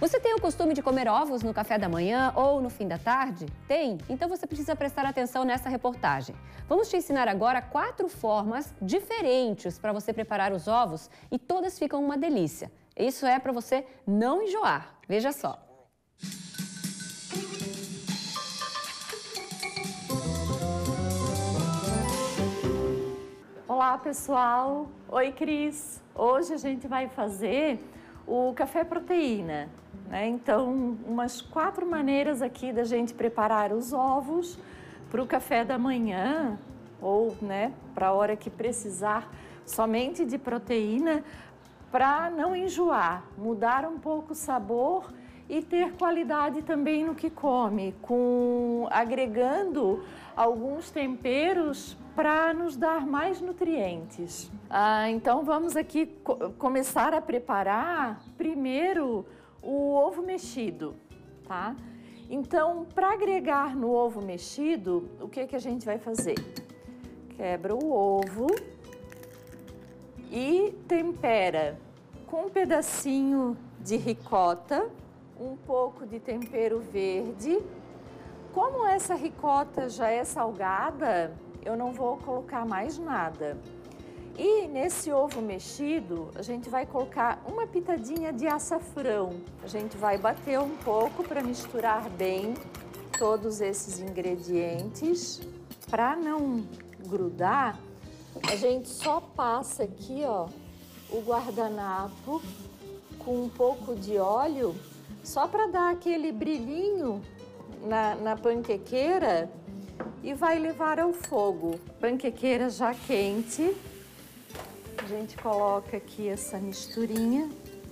Você tem o costume de comer ovos no café da manhã ou no fim da tarde? Tem? Então você precisa prestar atenção nessa reportagem. Vamos te ensinar agora 4 formas diferentes para você preparar os ovos e todas ficam uma delícia. Isso é para você não enjoar. Veja só. Olá pessoal, oi Cris. Hoje a gente vai fazer o café proteína, né? Então, umas 4 maneiras aqui da gente preparar os ovos para o café da manhã ou, né, para a hora que precisar somente de proteína, para não enjoar, mudar um pouco o sabor e ter qualidade também no que come, agregando alguns temperos para nos dar mais nutrientes. Então vamos aqui começar a preparar primeiro o ovo mexido, tá? Então, para agregar no ovo mexido, o que a gente vai fazer? Quebra o ovo e tempera com um pedacinho de ricota, um pouco de tempero verde. Como essa ricota já é salgada, eu não vou colocar mais nada. E nesse ovo mexido, a gente vai colocar uma pitadinha de açafrão. A gente vai bater um pouco para misturar bem todos esses ingredientes. Para não grudar, a gente só passa aqui, ó, o guardanapo com um pouco de óleo, só para dar aquele brilhinho na panquequeira e vai levar ao fogo. Panquequeira já quente, a gente coloca aqui essa misturinha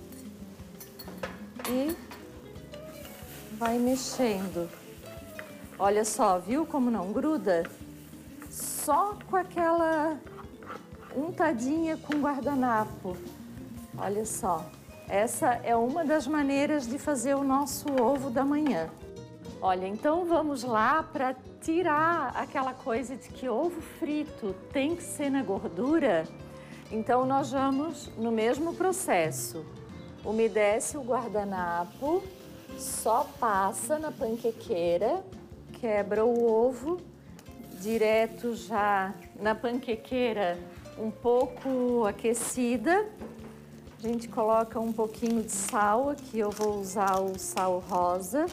e vai mexendo. Olha só, viu como não gruda? Só com aquela untadinha com guardanapo. Olha só, essa é uma das maneiras de fazer o nosso ovo da manhã. Olha, então vamos lá para tirar aquela coisa de que ovo frito tem que ser na gordura. Então nós vamos no mesmo processo. Umedece o guardanapo, só passa na panquequeira, quebra o ovo, direto já na panquequeira um pouco aquecida. A gente coloca um pouquinho de sal, aqui eu vou usar o sal rosa.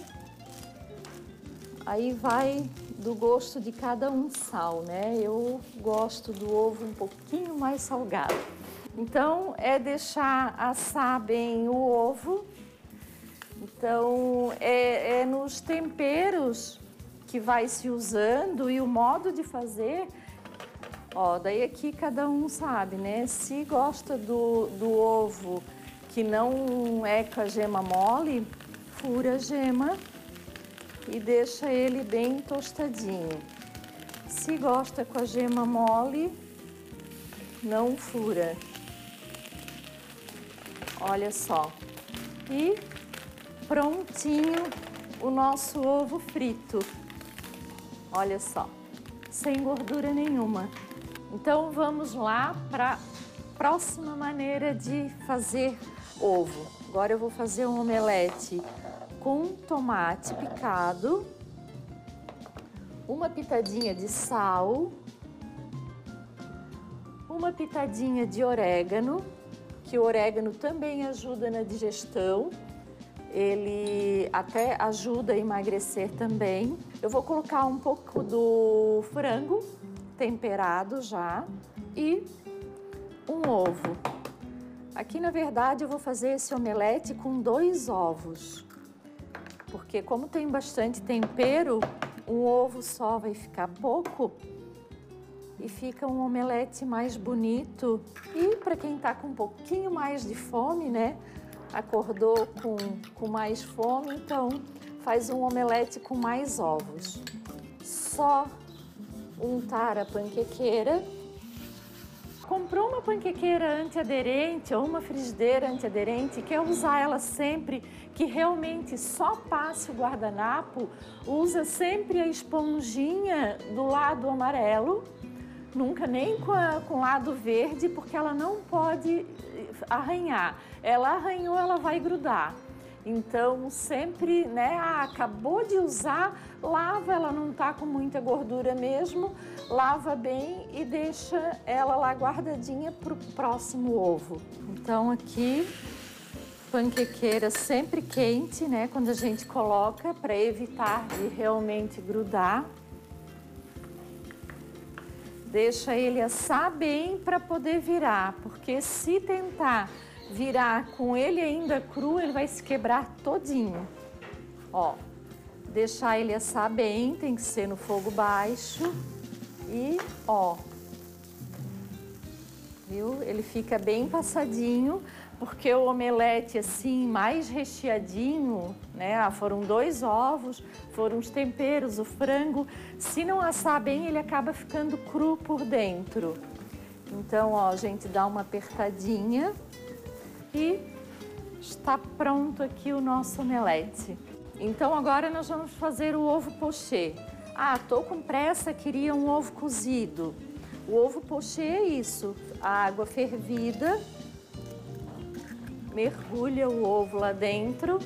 Aí vai do gosto de cada um sal, né? Eu gosto do ovo um pouquinho mais salgado. Então, é deixar assar bem o ovo. Então, é nos temperos que vai se usando e o modo de fazer. Ó, daí aqui cada um sabe, né? Se gosta do ovo que não é com a gema mole, fura a gema e deixa ele bem tostadinho. Se gosta com a gema mole, não fura. Olha só. E prontinho o nosso ovo frito. Olha só, sem gordura nenhuma. Então vamos lá para a próxima maneira de fazer ovo. Agora eu vou fazer um omelete com tomate picado, uma pitadinha de sal, uma pitadinha de orégano, que o orégano também ajuda na digestão, ele até ajuda a emagrecer também. Eu vou colocar um pouco do frango temperado já e um ovo. Aqui, na verdade, eu vou fazer esse omelete com 2 ovos. Porque como tem bastante tempero, um ovo só vai ficar pouco e fica um omelete mais bonito. E para quem está com um pouquinho mais de fome, né? Acordou com mais fome, então faz um omelete com mais ovos. Só untar a panquequeira. Comprou uma panquequeira antiaderente ou uma frigideira antiaderente, quer usar ela sempre, que realmente só passe o guardanapo, usa sempre a esponjinha do lado amarelo, nunca nem com o lado verde, porque ela não pode arranhar. Ela arranhou, ela vai grudar. Então, sempre, né, acabou de usar, lava, ela não tá com muita gordura mesmo, lava bem e deixa ela lá guardadinha para o próximo ovo. Então, aqui, panquequeira sempre quente, né, quando a gente coloca, para evitar de realmente grudar. Deixa ele assar bem para poder virar, porque se tentar virar com ele ainda cru, ele vai se quebrar todinho. Ó, deixar ele assar bem, tem que ser no fogo baixo. E, ó, viu? Ele fica bem passadinho, porque o omelete assim, mais recheadinho, né? Foram 2 ovos, foram os temperos, o frango. Se não assar bem, ele acaba ficando cru por dentro. Então, ó, a gente dá uma apertadinha. E está pronto aqui o nosso omelete. Então agora nós vamos fazer o ovo pochê. Ah, tô com pressa, queria um ovo cozido. O ovo pochê é isso, a água fervida, mergulha o ovo lá dentro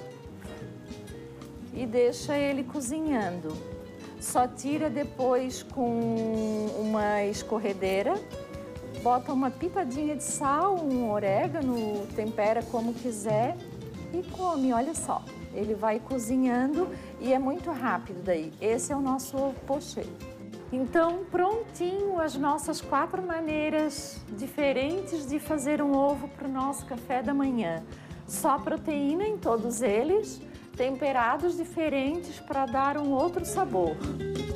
e deixa ele cozinhando. Só tira depois com uma escorredeira. Bota uma pitadinha de sal, um orégano, tempera como quiser e come, olha só. Ele vai cozinhando e é muito rápido daí. Esse é o nosso ovo pochê. Então, prontinho as nossas 4 maneiras diferentes de fazer um ovo para o nosso café da manhã. Só proteína em todos eles, temperados diferentes para dar um outro sabor.